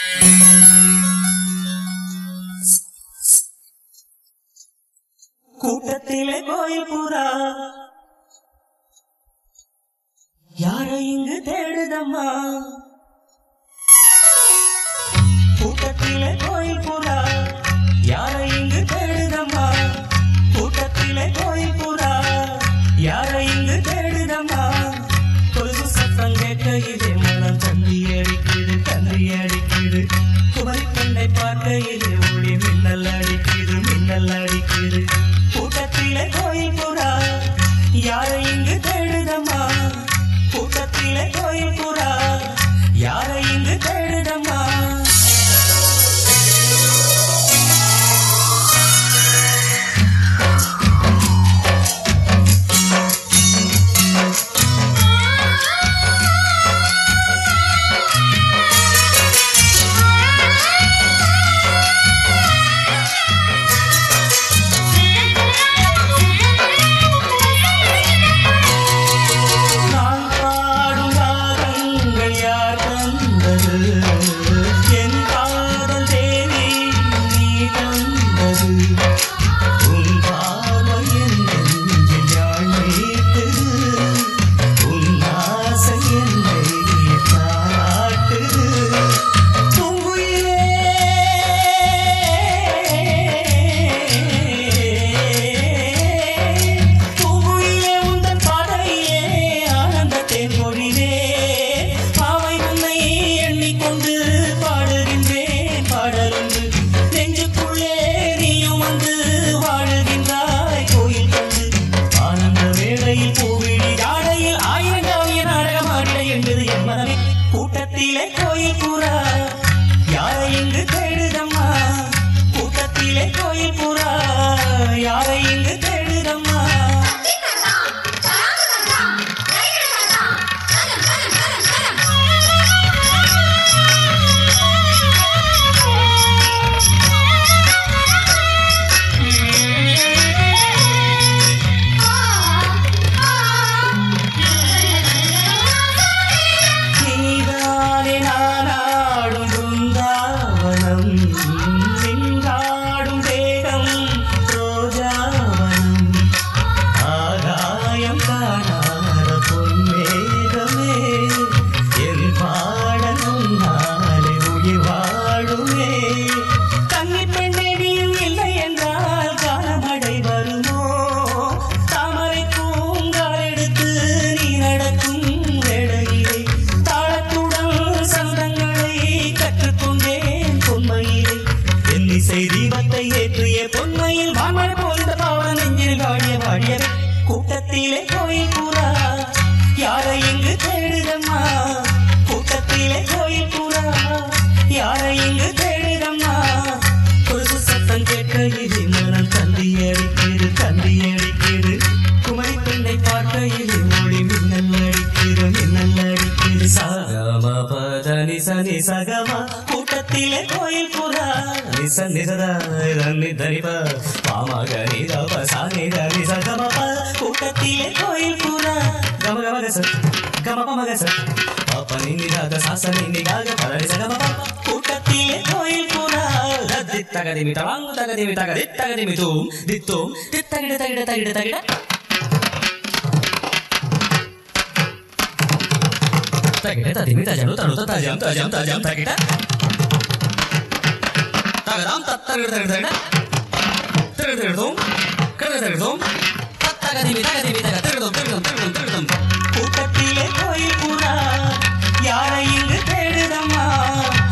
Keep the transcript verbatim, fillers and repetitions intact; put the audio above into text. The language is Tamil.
கூட்டத்திலே கோயில் புறா யாரை இங்கு தேடுதம்மா கூட்டத்திலே கோயில் புறா யாரை இங்கு தேடுதம்மா கூட்டத்திலே கோயில் புறா யாரை இங்கு தேடுதம்மா கொலுசு சத்தம் கேட்கையிலே மனம் தந்தி அடிக்குது தந்தி அடிக்குது குமரி பெண்ணை பார்க்கையிலே ஒளி மின்னல் அடிக்குது மின்னல் அடிக்குது கூட்டத்திலே கோயில் புறா யாரை இங்கு தேடுதம்மா கூட்டத்திலே கோயில் புறா யாரை இங்கு தேடுதம்மா கூட்டத்திலே கோயில் புறா யாரை இங்கு தேடுதம்மா கூட்டத்திலே கோயில் புறா யாரை இங்கு தேடுதம்மா நின்றாடும் தேகம் ரோஜாவனம் ஆகாயம் காணாத பொன்மேகமே என் பாடல் உன்னாலே உயிர் வாழுமே கன்னி பெண்ணே நீயும் இல்லை என்றால் காலமடை வருமோ தாமரை பூங்கால் எடுத்து நீ நடக்கும் வேளையிலே தாளத்துடன் சந்தங்களை கற்றுக்கொண்டேன் பொன்மையிலே இசை தீபத்தை ஏற்றிய பொன்மையில் வாமழை போன்ற பாவன நெஞ்சில் வாழிய வாழியவே கூட்டத்திலே கோயில் புறா யாரை இங்கு தேடுதம்மா கூட்டத்திலே கோயில் புறா யாரை இங்கு தேடுதம்மா கொலுசு சத்தம் கேட்கையிலே மனம் தந்தி அடிக்குது தந்தி அடிக்குது குமரி பெண்ணை பார்க்கையிலே ஒளி மின்னல் அடிக்குது மின்னல் அடிக்குது சகம பதனி சனி சகமா கூட்டத்திலே கோயில் புறா நிச நிசத ரன்னி தரிப பாமக நிதப சானி தனி சகம கூட்டத்திலே கோயில் புறா கம கம கச கம பம கச பாப்ப நின்னிதாக சாசனி நிகாக பதனி சகம கூட்டத்திலே கோயில் புறா தித்தகதி மிதவாங் தகதி மிதக தித்தகதி மிதும் தித்தும் தித்தகிட தகிட தகிட தகிட தகிட ததிமி தஜனு தனு தஜம் தஜம் தஜம் தகிட தகதாம் தத்தகிட தகிட தகிட திரு திருதும் கிரு திருதும் தத்தகதிமி தகதிமி தக திருதும் திருதும் திருதும் திருதும் கூட்டத்திலே கோயில் புறா யாரை இங்கு தேடுதம்மா